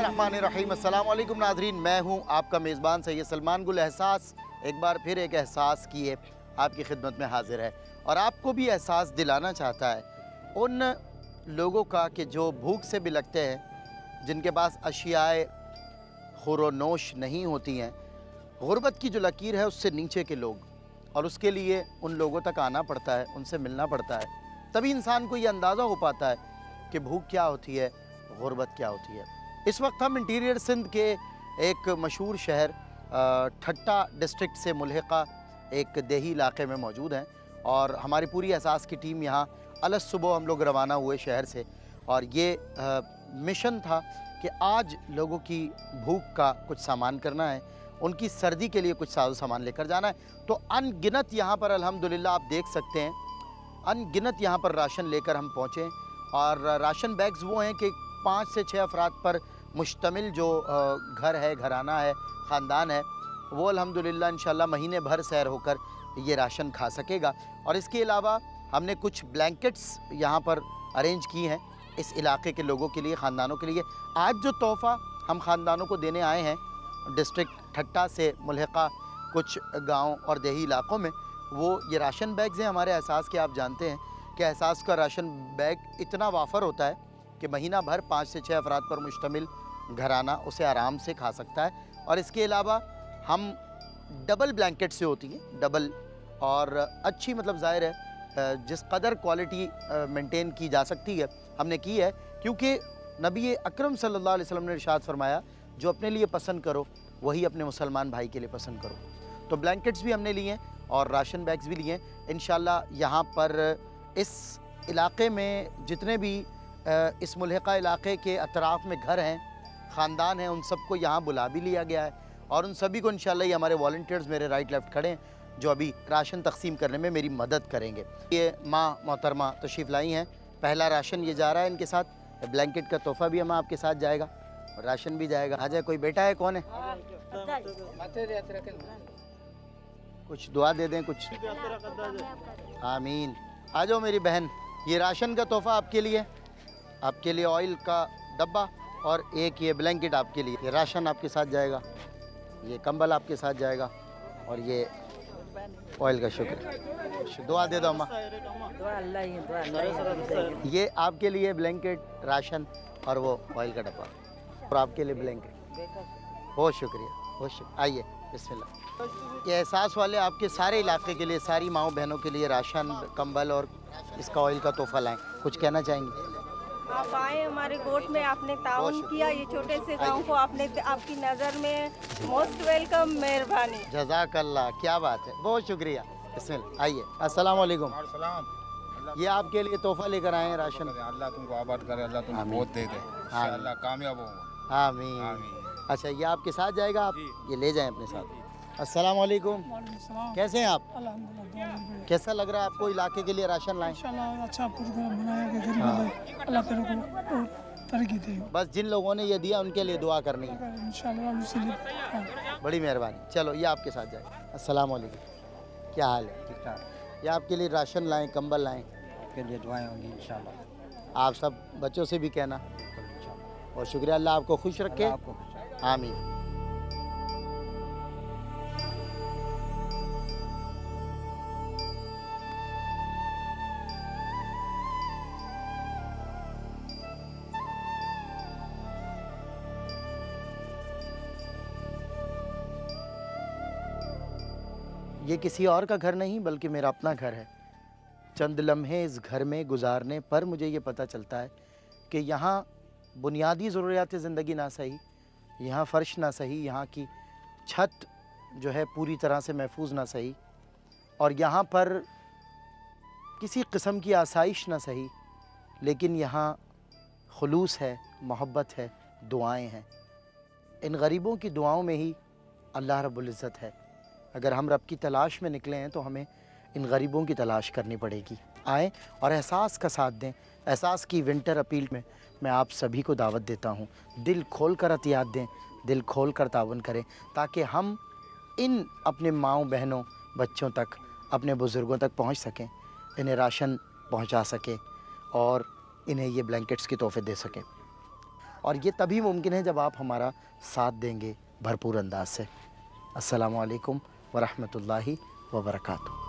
बिस्मिल्लाहिर्रहमानिर्रहीम। अस्सलाम वालेकुम नाज़रीन, मैं हूं आपका मेज़बान सैयद सलमान गुल। एहसास एक बार फिर एक एहसास किए आपकी खिदमत में हाजिर है और आपको भी एहसास दिलाना चाहता है उन लोगों का कि जो भूख से बिलखते हैं, जिनके पास अशियाए खुरोनोश नहीं होती हैं। गुर्बत की जो लकीर है उससे नीचे के लोग, और उसके लिए उन लोगों तक आना पड़ता है, उनसे मिलना पड़ता है, तभी इंसान को ये अंदाज़ा हो पाता है कि भूख क्या होती है, गुर्बत क्या होती है। इस वक्त हम इंटीरियर सिंध के एक मशहूर शहर ठट्टा डिस्ट्रिक्ट से मुल्हिका एक देही इलाके में मौजूद हैं और हमारी पूरी एहसास की टीम यहाँ अलग सुबह हम लोग रवाना हुए शहर से, और ये मिशन था कि आज लोगों की भूख का कुछ सामान करना है, उनकी सर्दी के लिए कुछ साजो सामान लेकर जाना है। तो अनगिनत यहाँ पर अल्हम्दुलिल्लाह आप देख सकते हैं, अनगिनत यहाँ पर राशन लेकर हम पहुँचे। और राशन बैग्स वो हैं कि 5 से 6 अफराद पर मुश्तमिल जो घर है, घराना है, ख़ानदान है, वो अल्हम्दुलिल्लाह इंशाल्लाह महीने भर सैर होकर ये राशन खा सकेगा। और इसके अलावा हमने कुछ ब्लैंकेट्स यहाँ पर अरेंज की हैं इस इलाके के लोगों के लिए, ख़ानदानों के लिए। आज जो तोहफ़ा हम ख़ानदानों को देने आए हैं डिस्ट्रिक्ट ठट्टा से मुल्हिका कुछ गाँव और देही इलाकों में, वो ये राशन बैग्स हैं हमारे एहसास के। आप जानते हैं कि एहसास का राशन बैग इतना वाफर होता है कि महीना भर 5 से 6 अफराद पर मुश्तमिल घराना उसे आराम से खा सकता है। और इसके अलावा हम डबल ब्लैंकेट से होती हैं, डबल, और अच्छी मतलब ज़ाहिर है जिस कदर क्वालिटी मेंटेन की जा सकती है हमने की है, क्योंकि नबी अकरम सल्लल्लाहु अलैहि वसल्लम ने इरशाद फरमाया, जो अपने लिए पसंद करो वही अपने मुसलमान भाई के लिए पसंद करो। तो ब्लैंकेट्स भी हमने लिए हैं और राशन बैग्स भी लिए हैं। इंशाल्लाह यहाँ पर इस इलाके में जितने भी इस मुल्हिका इलाके के अतराफ़ में घर हैं, ख़ानदान हैं, उन सबको यहाँ बुला भी लिया गया है और उन सभी को इंशाल्लाह ये हमारे वॉलंटियर्स मेरे राइट लेफ़्ट खड़े हैं जो अभी राशन तकसीम करने में मेरी मदद करेंगे। ये माँ मोहतरमा तशरीफ़ लाई हैं, पहला राशन ये जा रहा है इनके साथ, ब्लैंकेट का तोहफ़ा भी हम आपके साथ जाएगा और राशन भी जाएगा। आ जाए, कोई बेटा है, कौन है? कुछ दुआ दे दें, कुछ आमीन। आ जाओ मेरी बहन, ये राशन का तोहफ़ा आपके लिए, आपके लिए ऑयल का डब्बा और एक ये ब्लैंकेट आपके लिए। ये राशन आपके साथ जाएगा, ये कंबल आपके साथ जाएगा और ये ऑयल का शुक्र। दुआ दे दो अम्मा। ये आपके लिए ब्लैंकेट, राशन और वो ऑयल का डब्बा, और आपके लिए ब्लैंकेट। बहुत शुक्रिया, बहुत शुक्रिया। आइए बिस्मिल्लाह। ये एहसास वाले आपके सारे इलाके के लिए, सारी माओ बहनों के लिए राशन, कंबल और इसका ऑयल का तोहफ़ा लाएँ। कुछ कहना चाहेंगे? आप आए हमारे गोट में, आपने ताउन किया, ये छोटे से गांव को आपने, आपकी नज़र में मोस्ट वेलकम, मेहरबानी। जज़ाकल्लाह, क्या बात है, बहुत शुक्रिया। बिस्मिल्लाह, आइए। अस्सलाम वालेकुम। ये आपके लिए तोहफ़ा लेकर आए हैं राशन। अल्लाह तुमको आबाद करे, अल्लाह तुमको बहुत दे दे, इंशाअल्लाह कामयाब हो। आमीन। अच्छा, ये आपके साथ जाएगा, आप ये ले जाएं अपने साथ। अस्सलाम वालेकुम, कैसे हैं आप? अल्हम्दुलिल्लाह। कैसा लग रहा है आपको इलाके के लिए राशन लाएं? इंशाल्लाह अच्छा प्रोग्राम बनाया कि अल्लाह तेरे को तरक्की दे। बस जिन लोगों ने ये दिया उनके लिए दुआ करनी है इंशाल्लाह। बड़ी मेहरबानी। चलो ये आपके साथ जाए। अस्सलाम वालेकुम, क्या हाल है? ठीक ठाक, ये आपके लिए राशन लाएं, कंबल लाएं, के लिए दुआएं होंगी इंशाल्लाह। आप सब बच्चों से भी कहना। और शुक्रिया, अल्लाह आपको खुश रखे, आपको आमीन। ये किसी और का घर नहीं बल्कि मेरा अपना घर है। चंद लम्हे इस घर में गुजारने पर मुझे ये पता चलता है कि यहाँ बुनियादी ज़रूरियात ज़िंदगी ना सही, यहाँ फ़र्श ना सही, यहाँ की छत जो है पूरी तरह से महफूज ना सही, और यहाँ पर किसी किस्म की आसाइश ना सही, लेकिन यहाँ खुलूस है, मोहब्बत है, दुआएं हैं। इन गरीबों की दुआओं में ही अल्लाह रब्बुल इज़्ज़त है। अगर हम रब की तलाश में निकले हैं तो हमें इन गरीबों की तलाश करनी पड़ेगी। आएँ और एहसास का साथ दें। एहसास की विंटर अपील में मैं आप सभी को दावत देता हूँ, दिल खोल कर अतियात दें, दिल खोल कर तावन करें, ताकि हम इन अपने माँओं बहनों बच्चों तक, अपने बुज़ुर्गों तक पहुँच सकें, इन्हें राशन पहुँचा सकें और इन्हें ये ब्लैंकेट्स के तोहफ़े दे सकें। और ये तभी मुमकिन है जब आप हमारा साथ देंगे भरपूर अंदाज से। अस्सलामु अलैकुम व रहमतुल्लाहि व बरकातुहू।